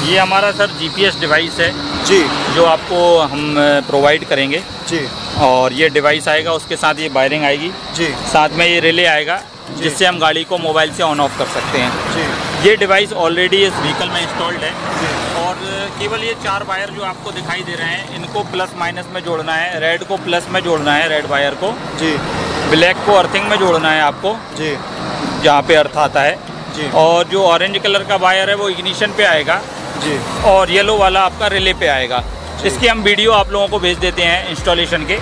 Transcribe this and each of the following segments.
ये हमारा sir GPS device है जी, जो आपको हम प्रोवाइड करेंगे जी, और ये डिवाइस आएगा, उसके साथ ये वायरिंग आएगी, जी, साथ में ये रिले आएगा जिससे हम गाड़ी को मोबाइल से ऑन ऑफ कर सकते हैं। जी, ये डिवाइस ऑलरेडी इस व्हीकल में इंस्टॉल्ड है जी, और केवल ये 4 वायर जो आपको दिखाई दे रहे हैं इनको प्लस माइनस में जोड़ना है। रेड को प्लस में जोड़ना है, रेड वायर को, जी, ब्लैक को अर्थिंग में जोड़ना है आपको, जी, जहाँ पे अर्थ आता है, जी, और जो ऑरेंज कलर का वायर है वो इग्निशन पे आएगा जी, और येलो वाला आपका रिले पे आएगा। इसकी हम वीडियो आप लोगों को भेज देते हैं इंस्टॉलेशन के,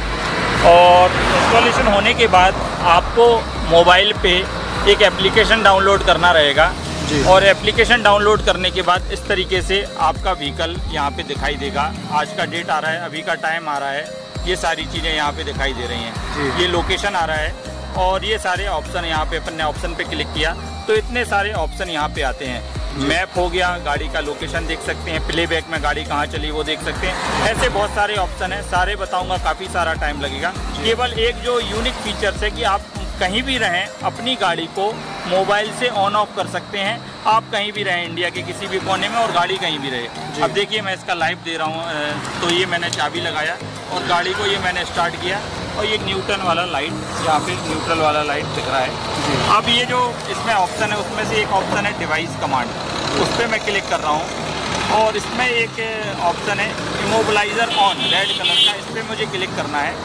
और इंस्टॉलेशन होने के बाद आपको मोबाइल पे एक एप्लीकेशन डाउनलोड करना रहेगा जी, और एप्लीकेशन डाउनलोड करने के बाद इस तरीके से आपका व्हीकल यहाँ पे दिखाई देगा। आज का डेट आ रहा है, अभी का टाइम आ रहा है, ये सारी चीज़ें यहाँ पे दिखाई दे रही हैं। ये लोकेशन आ रहा है और ये सारे ऑप्शन यहाँ पे अपन ने ऑप्शन पे क्लिक किया तो इतने सारे ऑप्शन यहाँ पे आते हैं। मैप हो गया, गाड़ी का लोकेशन देख सकते हैं, प्लेबैक में गाड़ी कहाँ चली वो देख सकते हैं। ऐसे बहुत सारे ऑप्शन हैं, सारे बताऊंगा, काफ़ी सारा टाइम लगेगा। केवल एक जो यूनिक फीचर्स है कि आप कहीं भी रहें अपनी गाड़ी को मोबाइल से ऑन ऑफ कर सकते हैं। आप कहीं भी रहें इंडिया के किसी भी कोने में और गाड़ी कहीं भी रहे। अब देखिए मैं इसका लाइव दे रहा हूँ, तो ये मैंने चाबी लगाया और गाड़ी को ये मैंने स्टार्ट किया और ये न्यूट्रल वाला लाइट, यहाँ पे न्यूट्रल वाला लाइट दिख रहा है। अब ये जो इसमें ऑप्शन है उसमें से एक ऑप्शन है डिवाइस कमांड, उस पर मैं क्लिक कर रहा हूँ और इसमें एक ऑप्शन है इमोबिलाइज़र ऑन, रेड कलर का, इस पर मुझे क्लिक करना है।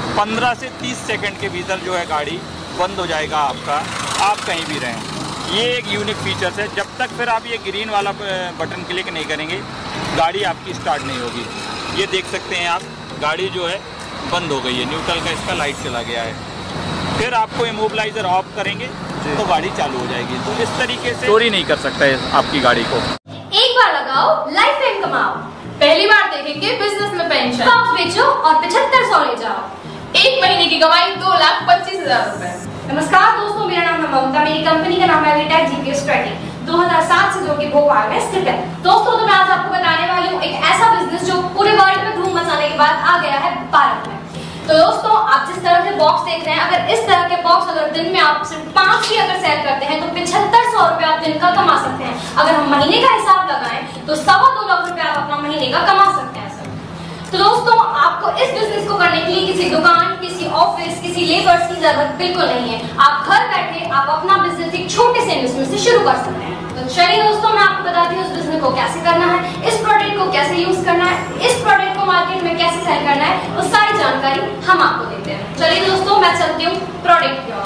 15 से 30 सेकंड के भीतर जो है गाड़ी बंद हो जाएगा आपका, आप कहीं भी रहें। ये एक यूनिक फीचर्स है। जब तक फिर आप ये ग्रीन वाला बटन क्लिक नहीं करेंगे गाड़ी आपकी स्टार्ट नहीं होगी। ये देख सकते हैं आप, गाड़ी जो है बंद हो गई है, न्यूट्रल का इसका लाइट चला गया है। फिर आपको इमोबिलाइज़र ऑफ करेंगे तो गाड़ी चालू हो जाएगी। तो इस तरीके से चोरी नहीं कर सकता है आपकी गाड़ी को। एक बार लगाओ, लाइफ टाइम कमाओ। पहली बार देखेंगे बिजनेस में पेंशन। स्टॉक्स बेचो और 7500 ले जाओ। एक महीने की कमाई 2,25,000 रुपए। नमस्कार दोस्तों, मेरा नाम है ममता, मेरी कंपनी का नाम है वीटेक जीपीएस ट्रैकिंग 2007 से, जो कि भोपाल में स्थित है। दोस्तों तो मैं आज आपको बताने वाली हूँ एक ऐसा बिजनेस जो पूरे वर्ल्ड में धूम मचाने के बाद आ गया है भारत में। तो दोस्तों आप जिस तरह से बॉक्स देख रहे हैं, अगर इस तरह के बॉक्स अगर दिन में आप सिर्फ 5 भी अगर सेल करते हैं तो 7500 रुपए आप दिन का कमा सकते हैं। अगर हम महीने का हिसाब लगाएं तो 2.25 लाख रुपए आप अपना महीने का कमा सकते हैं सर। तो दोस्तों आपको इस बिजनेस को करने के लिए किसी दुकान, किसी ऑफिस, किसी लेबर्स की जरूरत बिल्कुल नहीं है। आप घर बैठे आप अपना बिजनेस एक छोटे से इन्वेस्टमेंट से शुरू कर सकते हैं। तो चलिए दोस्तों मैं आपको बताती हूँ इस बिजनेस को कैसे करना है, इस प्रोडक्ट को कैसे यूज करना है, इस प्रोडक्ट को मार्केट में कैसे सेल करना है, वो सारी जानकारी हम आपको देते हैं। चलिए दोस्तों मैं चलती हूँ प्रोडक्ट की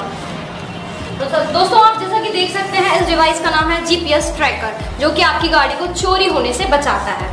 ओर। तो दोस्तों आप जैसा कि देख सकते हैं इस डिवाइस का नाम है जीपीएस ट्रैकर, जो कि आपकी गाड़ी को चोरी होने से बचाता है।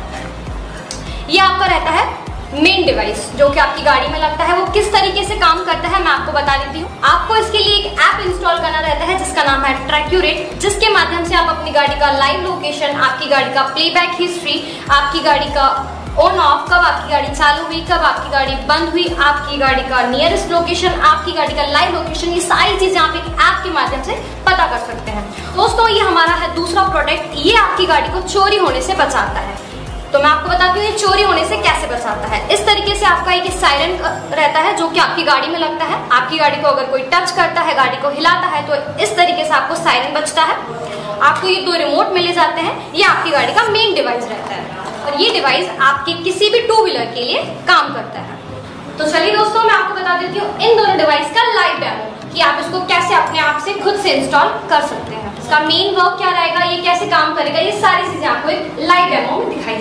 ये आपका रहता है मेन डिवाइस जो कि आपकी गाड़ी में लगता है। वो किस तरीके से काम करता है मैं आपको बता देती हूँ। आपको इसके लिए एक ऐप इंस्टॉल करना रहता है जिसका नाम है ट्रैक्यूरेट, जिसके माध्यम से आप अपनी गाड़ी का लाइव लोकेशन, आपकी गाड़ी का प्लेबैक हिस्ट्री, आपकी गाड़ी का ऑन ऑफ, कब आपकी गाड़ी चालू हुई, कब आपकी गाड़ी बंद हुई, आपकी गाड़ी का नियरेस्ट लोकेशन, आपकी गाड़ी का लाइव लोकेशन, ये सारी चीजें आप एक ऐप के माध्यम से पता कर सकते हैं। दोस्तों ये हमारा है दूसरा प्रोडक्ट, ये आपकी गाड़ी को चोरी होने से बचाता है। तो मैं आपको बताती हूँ ये चोरी होने से कैसे बचाता है। इस तरीके से आपका एक सायरन रहता है जो कि आपकी गाड़ी में लगता है। आपकी गाड़ी को अगर कोई टच करता है, गाड़ी को हिलाता है, तो इस तरीके से आपको सायरन बजता है। आपको ये 2 रिमोट मिले जाते हैं। ये आपकी गाड़ी का मेन डिवाइस रहता है और ये डिवाइस आपके किसी भी 2 व्हीलर के लिए काम करता है। तो चलिए दोस्तों मैं आपको बता देती हूँ इन दोनों डिवाइस का लाइव डेमो कि आप इसको कैसे अपने आप से खुद से इंस्टॉल कर सकते हैं। इसका मेन वर्क क्या रहेगा, ये कैसे काम करेगा, ये सारी चीजें आपको एक लाइव डेमो में दिखाई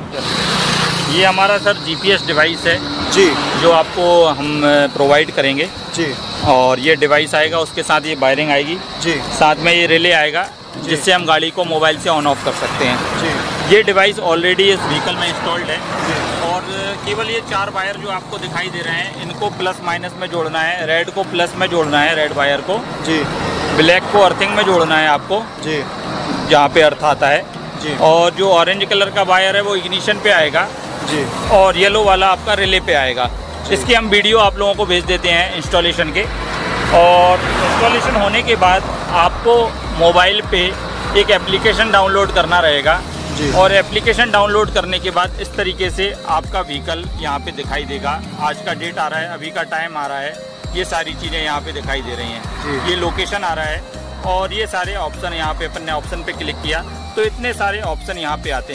जाएगी। ये हमारा सर जीपीएस डिवाइस है जी, जो आपको हम प्रोवाइड करेंगे जी, और ये डिवाइस आएगा, उसके साथ ये वायरिंग आएगी, जी, साथ में ये रिले आएगा जिससे हम गाड़ी को मोबाइल से ऑन ऑफ कर सकते हैं। जी, ये डिवाइस ऑलरेडी इस व्हीकल में इंस्टॉल्ड है और केवल ये 4 वायर जो आपको दिखाई दे रहे हैं इनको प्लस माइनस में जोड़ना है। रेड को प्लस में जोड़ना है, रेड वायर को, जी, ब्लैक को अर्थिंग में जोड़ना है आपको, जी, जहाँ पे अर्थ आता है, जी, और जो ऑरेंज कलर का वायर है वो इग्निशन पे आएगा जी, और येलो वाला आपका रिले पे आएगा। इसकी हम वीडियो आप लोगों को भेज देते हैं इंस्टॉलेशन के, और इंस्टॉलेशन होने के बाद आपको मोबाइल पे एक एप्लीकेशन डाउनलोड करना रहेगा और एप्लीकेशन डाउनलोड करने के बाद इस तरीके से आपका व्हीकल यहाँ पे दिखाई देगा। आज का डेट आ रहा है, अभी का टाइम आ रहा है, ये सारी चीज़ें यहाँ पे दिखाई दे रही हैं। ये लोकेशन आ रहा है और ये सारे ऑप्शन यहाँ पे अपन ने ऑप्शन पे क्लिक किया तो इतने सारे ऑप्शन यहाँ पे आते हैं।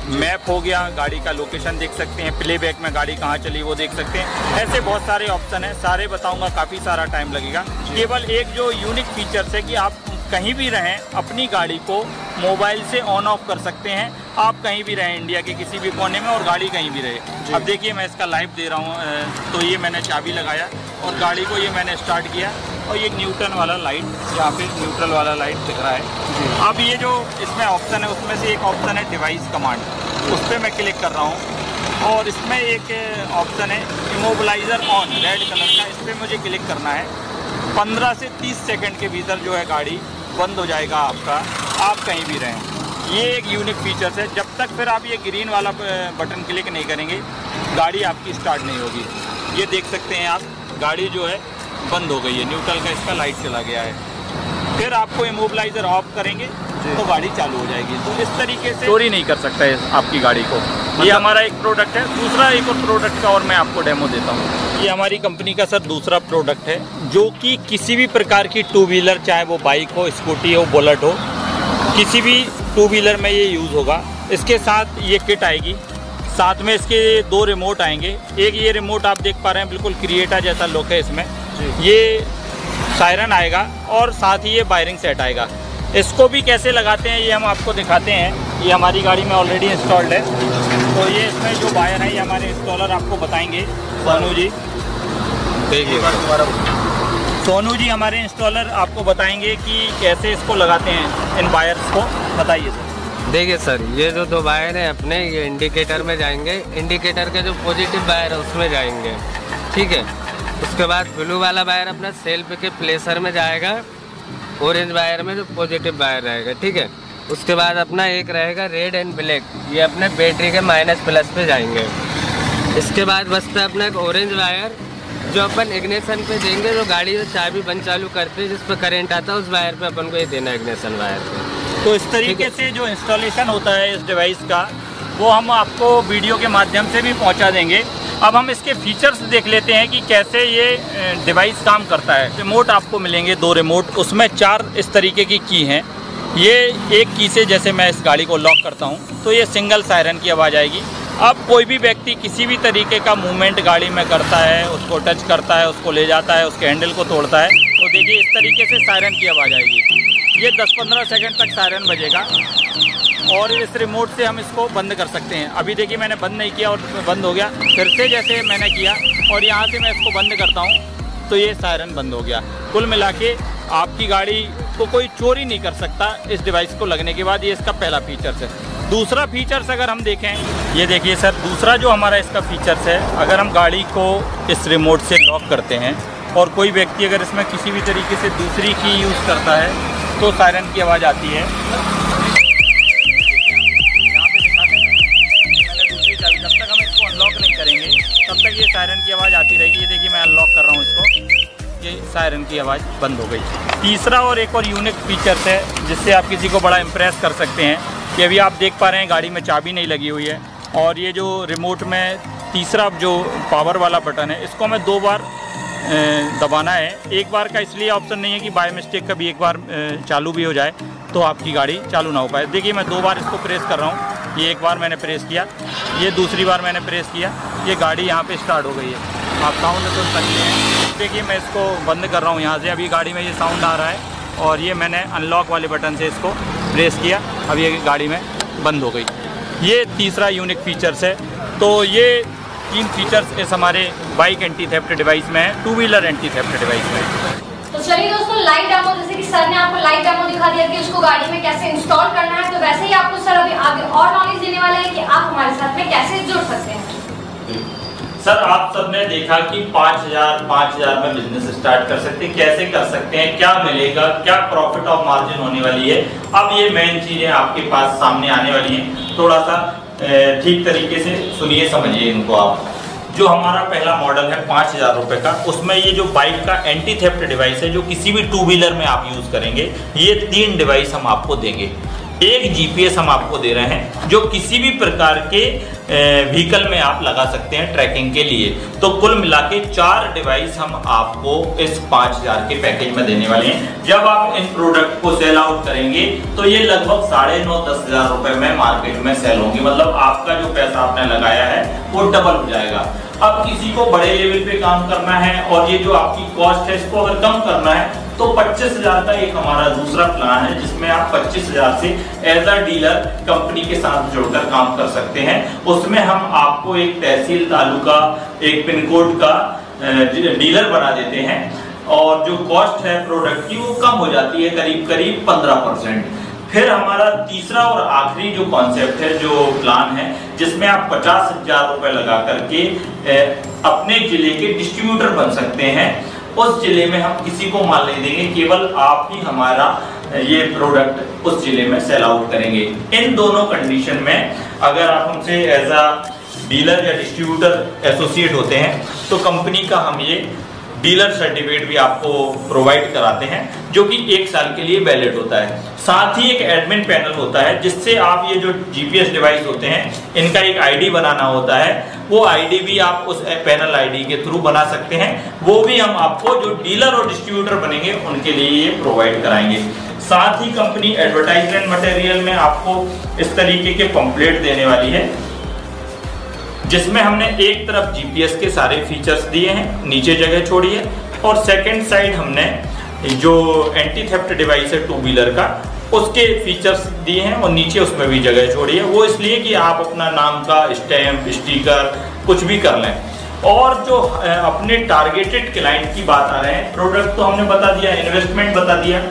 मैप हो गया, गाड़ी का लोकेशन देख सकते हैं, प्लेबैक में गाड़ी कहाँ चली वो देख सकते हैं। ऐसे बहुत सारे ऑप्शन हैं, सारे बताऊंगा, काफ़ी सारा टाइम लगेगा। केवल एक जो यूनिक फीचर्स है कि आप कहीं भी रहें अपनी गाड़ी को मोबाइल से ऑन ऑफ कर सकते हैं। आप कहीं भी रहें इंडिया के किसी भी कोने में और गाड़ी कहीं भी रहे। अब देखिए मैं इसका लाइव दे रहा हूँ, तो ये मैंने चाबी लगाया और गाड़ी को ये मैंने स्टार्ट किया और ये न्यूट्रल वाला लाइट, यहाँ पे न्यूट्रल वाला लाइट दिख रहा है। अब ये जो इसमें ऑप्शन है उसमें से एक ऑप्शन है डिवाइस कमांड, उस पर मैं क्लिक कर रहा हूँ और इसमें एक ऑप्शन है इमोबिलाइज़र ऑन, रेड कलर का, इस पर मुझे क्लिक करना है। 15 से 30 सेकंड के भीतर जो है गाड़ी बंद हो जाएगा आपका, आप कहीं भी रहें। ये एक यूनिक फीचर्स है। जब तक फिर आप ये ग्रीन वाला बटन क्लिक नहीं करेंगे गाड़ी आपकी स्टार्ट नहीं होगी। ये देख सकते हैं आप, गाड़ी जो है बंद हो गई है, न्यूट्रल का इसका लाइट चला गया है। फिर आपको इमोबिलाइज़र ऑफ करेंगे तो गाड़ी चालू हो जाएगी। तो इस तरीके से चोरी नहीं कर सकता है आपकी गाड़ी को। ये हमारा एक प्रोडक्ट है। दूसरा एक और प्रोडक्ट का और मैं आपको डेमो देता हूँ। ये हमारी कंपनी का सर दूसरा प्रोडक्ट है जो कि किसी भी प्रकार की टू व्हीलर, चाहे वो बाइक हो, स्कूटी हो, बुलेट हो, किसी भी टू व्हीलर में ये यूज़ होगा। इसके साथ ये किट आएगी, साथ में इसके 2 रिमोट आएंगे। एक ये रिमोट आप देख पा रहे हैं, बिल्कुल क्रिएटा जैसा लुक है इसमें। ये सायरन आएगा और साथ ही ये वायरिंग सेट आएगा। इसको भी कैसे लगाते हैं ये हम आपको दिखाते हैं। ये हमारी गाड़ी में ऑलरेडी इंस्टॉल्ड है। तो ये इसमें जो वायर है ये हमारे इंस्टॉलर आपको बताएंगे, सोनू जी। देखिए सोनू जी हमारे इंस्टॉलर आपको बताएंगे कि कैसे इसको लगाते हैं, इन वायर्स को बताइए सर। देखिए सर, ये जो 2 वायर हैं अपने, ये इंडिकेटर में जाएंगे। इंडिकेटर के जो पॉजिटिव वायर है उसमें जाएंगे, ठीक है। उसके बाद ब्लू वाला वायर अपना सेल्फ के प्लेसर में जाएगा, ऑरेंज वायर में जो पॉजिटिव वायर रहेगा, ठीक है। उसके बाद अपना एक रहेगा रेड एंड ब्लैक, ये अपने बैटरी के माइनस प्लस पे जाएंगे। इसके बाद बचता है अपना एक ऑरेंज वायर जो अपन इग्निशन पे देंगे, जो गाड़ी में चाबी बंद चालू करते हैं जिस पर करंट आता है उस वायर पे अपन को ये देना है, इग्निशन वायर पे। तो इस तरीके से जो इंस्टॉलेशन होता है इस डिवाइस का वो हम आपको वीडियो के माध्यम से भी पहुंचा देंगे। अब हम इसके फीचर्स देख लेते हैं कि कैसे ये डिवाइस काम करता है। रिमोट आपको मिलेंगे 2 रिमोट, उसमें 4 इस तरीके की की हैं। ये एक की से जैसे मैं इस गाड़ी को लॉक करता हूँ तो ये सिंगल सायरन की आवाज़ आएगी। अब कोई भी व्यक्ति किसी भी तरीके का मूवमेंट गाड़ी में करता है, उसको टच करता है, उसको ले जाता है, उसके हैंडल को तोड़ता है, तो देखिए इस तरीके से सायरन की आवाज़ आएगी। ये 10-15 सेकंड तक सायरन बजेगा और इस रिमोट से हम इसको बंद कर सकते हैं। अभी देखिए मैंने बंद नहीं किया और बंद हो गया, फिर से जैसे मैंने किया और यहाँ से मैं इसको बंद करता हूँ तो ये सायरन बंद हो गया। कुल मिला के आपकी गाड़ी को कोई चोरी नहीं कर सकता इस डिवाइस को लगने के बाद। ये इसका पहला फीचर्स है। दूसरा फीचर्स अगर हम देखें, ये देखिए सर, दूसरा जो हमारा इसका फीचर्स है, अगर हम गाड़ी को इस रिमोट से लॉक करते हैं और कोई व्यक्ति अगर इसमें किसी भी तरीके से दूसरी की यूज़ करता है तो सायरन की आवाज़ आती है। तब तक ये सायरन की आवाज़ आती रहेगी। ये देखिए मैं अनलॉक कर रहा हूँ इसको, ये सायरन की आवाज़ बंद हो गई। तीसरा और एक और यूनिक फीचर्स है जिससे आप किसी को बड़ा इम्प्रेस कर सकते हैं कि अभी आप देख पा रहे हैं गाड़ी में चाबी नहीं लगी हुई है और ये जो रिमोट में तीसरा जो पावर वाला बटन है इसको हमें 2 बार दबाना है। एक बार का इसलिए ऑप्शन नहीं है कि बाय मिस्टेक कभी एक बार चालू भी हो जाए तो आपकी गाड़ी चालू ना हो पाए। देखिए मैं 2 बार इसको प्रेस कर रहा हूँ। ये एक बार मैंने प्रेस किया, ये दूसरी बार मैंने प्रेस किया, ये गाड़ी यहाँ पे स्टार्ट हो गई है। आप साउंड सुन सकते हैं। देखिए मैं इसको बंद कर रहा हूँ यहाँ से, अभी गाड़ी में ये साउंड आ रहा है और ये मैंने अनलॉक वाले बटन से इसको प्रेस किया, अब ये गाड़ी में बंद हो गई। ये तीसरा यूनिक फीचर्स है। तो ये 3 फीचर्स इस हमारे बाइक एंटी थेफ्ट डिवाइस में है, 2 व्हीलर एंटी थेफ्ट डिवाइस में है। तो चलिए दोस्तों, लाइव डेमो, जैसे कि सर ने आपको लाइव डेमो दिखा दिया कि उसको गाड़ी में कैसे इंस्टॉल करना है, तो वैसे ही आपको सर अभी आगे और नॉलेज देने वाले हैं कि आप हमारे साथ में कैसे जुड़ सकते हैं। सर आप सबने देखा कि 5,000 में बिजनेस स्टार्ट कर सकते हैं, कैसे कर सकते हैं, क्या मिलेगा, क्या प्रॉफिट ऑफ मार्जिन होने वाली है। अब ये मेन चीजें आपके पास सामने आने वाली हैं, थोड़ा सा ठीक तरीके से सुनिए, समझिए इनको आप। जो हमारा पहला मॉडल है 5,000 रुपए का, उसमें ये जो बाइक का एंटी थेफ्ट डिवाइस है जो किसी भी 2 व्हीलर में आप यूज करेंगे, ये 3 डिवाइस हम आपको देंगे। एक जीपीएस हम आपको दे रहे हैं जो किसी भी प्रकार के व्हीकल में आप लगा सकते हैं ट्रैकिंग के लिए। तो कुल मिला के 4 डिवाइस हम आपको इस 5000 के पैकेज में देने वाले हैं। जब आप इन प्रोडक्ट को सेल आउट करेंगे तो ये लगभग 9,500-10 हजार रुपए में मार्केट में सेल होंगे। मतलब आपका जो पैसा आपने लगाया है वो डबल हो जाएगा। अब किसी को बड़े लेवल पे काम करना है और ये जो आपकी कॉस्ट है इसको अगर कम करना है तो 25,000 का एक हमारा दूसरा प्लान है जिसमें आप 25,000 से एज अ डीलर कंपनी के साथ जुड़कर काम कर सकते हैं। उसमें हम आपको एक तहसील तालुका एक पिन कोड का डीलर बना देते हैं और जो कॉस्ट है प्रोडक्ट की वो कम हो जाती है करीब 15%। फिर हमारा तीसरा और आखिरी जो कॉन्सेप्ट है जो प्लान है जिसमें आप 50,000 रुपए लगा करके अपने जिले के डिस्ट्रीब्यूटर बन सकते हैं। उस जिले में हम किसी को माल नहीं देंगे, केवल आप ही हमारा ये प्रोडक्ट उस जिले में सेल आउट करेंगे। इन दोनों कंडीशन में अगर आप हमसे एज अ डीलर या डिस्ट्रीब्यूटर एसोसिएट होते हैं तो कंपनी का हम ये डीलर सर्टिफिकेट भी आपको प्रोवाइड कराते हैं जो कि 1 साल के लिए वैलिड होता है। साथ ही एक एडमिन पैनल होता है जिससे आप ये जो जीपीएस डिवाइस होते हैं इनका एक आईडी बनाना होता है। वो आईडी भी आप उस पैनल आईडी के थ्रू बना सकते हैं। वो भी हम आपको जो डीलर और डिस्ट्रीब्यूटर बनेंगे उनके लिए ये प्रोवाइड कराएंगे। साथ ही कंपनी एडवर्टाइजमेंट मटेरियल में आपको इस तरीके के पंपलेट देने वाली है जिसमें हमने एक तरफ जीपीएस के सारे फीचर्स दिए हैं, नीचे जगह छोड़ी है, और सेकंड साइड हमने जो एंटी थेफ्ट डिवाइस है 2 व्हीलर का उसके फीचर्स दिए हैं और नीचे उसमें भी जगह छोड़ी है। वो इसलिए कि आप अपना नाम का स्टैम्प स्टिकर कुछ भी कर लें। और जो अपने टारगेटेड क्लाइंट की बात आ रहे हैं, प्रोडक्ट तो हमने बता दिया, इन्वेस्टमेंट बता दिया,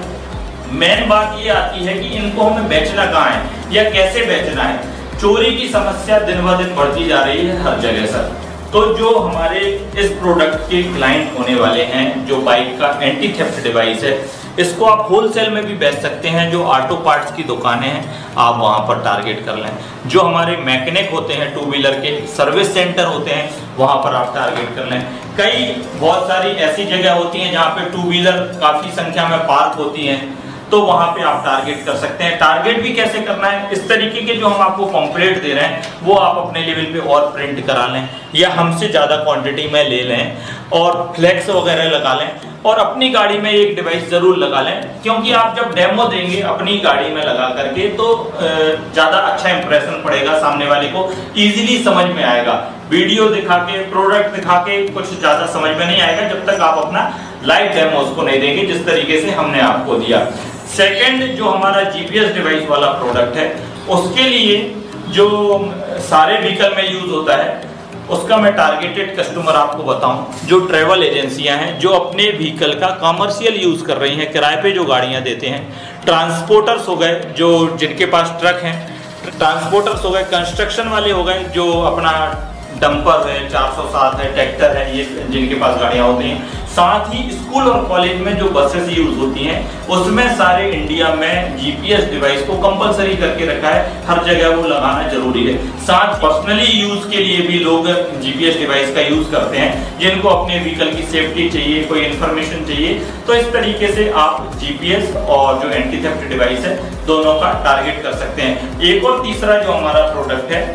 मेन बात ये आती है कि इनको हमें बेचना कहाँ है या कैसे बेचना है। चोरी की समस्या दिन ब दिन बढ़ती जा रही है हर जगह सर। तो जो हमारे इस प्रोडक्ट के क्लाइंट होने वाले हैं जो बाइक का एंटी थेफ्ट डिवाइस है इसको आप होलसेल में भी बेच सकते हैं। जो ऑटो पार्ट्स की दुकानें हैं आप वहां पर टारगेट कर लें। जो हमारे मैकेनिक होते हैं 2 व्हीलर के सर्विस सेंटर होते हैं वहां पर आप टारगेट कर लें। बहुत सारी ऐसी जगह होती हैं जहाँ पे 2 व्हीलर काफी संख्या में पार्क होती हैं तो वहां पे आप टारगेट कर सकते हैं। टारगेट भी कैसे करना है, इस तरीके के जो हम आपको पॉम्पलेट दे रहे हैं वो आप अपने लेवल पे और प्रिंट करा लें या हमसे ज्यादा क्वांटिटी में ले लें और फ्लेक्स वगैरह लगा लें और अपनी गाड़ी में एक डिवाइस जरूर लगा लें, क्योंकि आप जब डेमो देंगे अपनी गाड़ी में लगा करके तो ज्यादा अच्छा इंप्रेशन पड़ेगा, सामने वाले को इजीली समझ में आएगा। वीडियो दिखा के प्रोडक्ट दिखा के कुछ ज्यादा समझ में नहीं आएगा जब तक आप अपना लाइव डेमो उसको नहीं देंगे जिस तरीके से हमने आपको दिया। सेकंड जो हमारा जीपीएस डिवाइस वाला प्रोडक्ट है उसके लिए जो सारे व्हीकल में यूज होता है उसका मैं टारगेटेड कस्टमर आपको बताऊं जो ट्रेवल एजेंसियां हैं जो अपने व्हीकल का कमर्शियल यूज कर रही हैं, किराए पे जो गाड़ियां देते हैं, ट्रांसपोर्टर्स हो गए जो जिनके पास ट्रक हैं, ट्रांसपोर्टर्स हो गए, कंस्ट्रक्शन वाले हो गए जो अपना डंपर है, 407 है, ट्रैक्टर है, ये जिनके पास गाड़ियां होती हैं। साथ ही स्कूल और कॉलेज में जो बसेस यूज होती हैं उसमें सारे इंडिया में जीपीएस डिवाइस को कंपलसरी करके रखा है, हर जगह वो लगाना जरूरी है। साथ पर्सनली यूज के लिए भी लोग जीपीएस डिवाइस का यूज करते हैं जिनको अपने व्हीकल की सेफ्टी चाहिए, कोई इंफॉर्मेशन चाहिए। तो इस तरीके से आप जीपीएस और जो एंटी थेफ्ट डिवाइस है दोनों का टारगेट कर सकते हैं। एक और तीसरा जो हमारा प्रोडक्ट है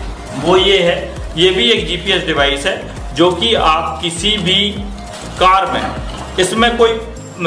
वो ये है, ये भी एक जीपीएस डिवाइस है जो कि आप किसी भी कार में, इसमें कोई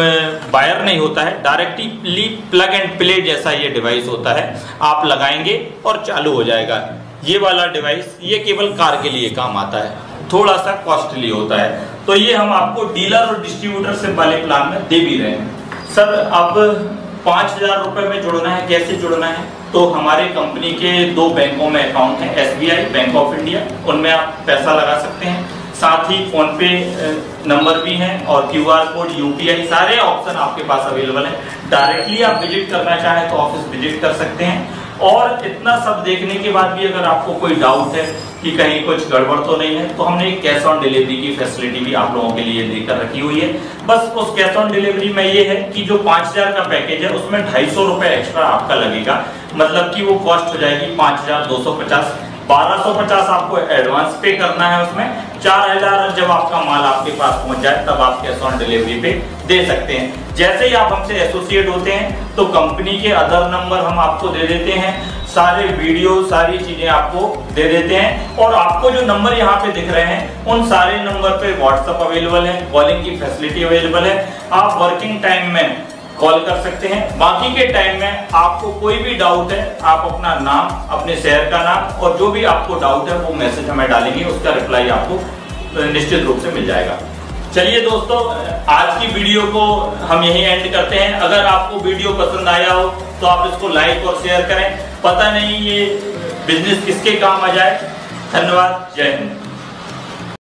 वायर नहीं होता है, डायरेक्टली प्लग एंड प्ले जैसा ये डिवाइस होता है, आप लगाएंगे और चालू हो जाएगा। ये वाला डिवाइस ये केवल कार के लिए काम आता है, थोड़ा सा कॉस्टली होता है। तो ये हम आपको डीलर और डिस्ट्रीब्यूटर से वाले प्लान में दे भी रहे हैं। सर अब 5,000 रुपए में जुड़ना है, कैसे जुड़ना है? तो हमारे कंपनी के 2 बैंकों में अकाउंट है, एसबीआई, बैंक ऑफ इंडिया, उनमें आप पैसा लगा सकते हैं। साथ ही फोन पे नंबर भी है और क्यूआर कोड, यूपीआई, सारे ऑप्शन आपके पास अवेलेबल है। डायरेक्टली आप विजिट करना चाहें तो ऑफिस विजिट कर सकते हैं। और इतना सब देखने के बाद भी अगर आपको कोई डाउट है कि कहीं कुछ गड़बड़ तो नहीं है तो हमने एक कैश ऑन डिलीवरी की फैसिलिटी भी आप लोगों के लिए देकर रखी हुई है। बस उस कैश ऑन डिलीवरी में ये है कि जो 5,000 का पैकेज है उसमें 250 रुपए एक्स्ट्रा आपका लगेगा, मतलब कि वो कॉस्ट हो जाएगी 5,250। 1250 आपको एडवांस पे करना है, उसमें 4000 जब आपका माल आपके पास पहुंच जाए तब आप कैश ऑन डिलीवरी पे दे सकते हैं। जैसे ही आप हमसे एसोसिएट होते हैं तो कंपनी के अदर नंबर हम आपको दे देते हैं, सारे वीडियो सारी चीजें आपको दे देते हैं, और आपको जो नंबर यहाँ पे दिख रहे हैं उन सारे नंबर पे व्हाट्सएप अवेलेबल है, कॉलिंग की फैसिलिटी अवेलेबल है। आप वर्किंग टाइम में कॉल कर सकते हैं, बाकी के टाइम में आपको कोई भी डाउट है आप अपना नाम, अपने शहर का नाम और जो भी आपको डाउट है वो मैसेज हमें डालेंगे, उसका रिप्लाई आपको निश्चित रूप से मिल जाएगा। चलिए दोस्तों, आज की वीडियो को हम यहीं एंड करते हैं। अगर आपको वीडियो पसंद आया हो तो आप इसको लाइक और शेयर करें, पता नहीं ये बिजनेस किसके काम आ जाए। धन्यवाद, जय हिंद।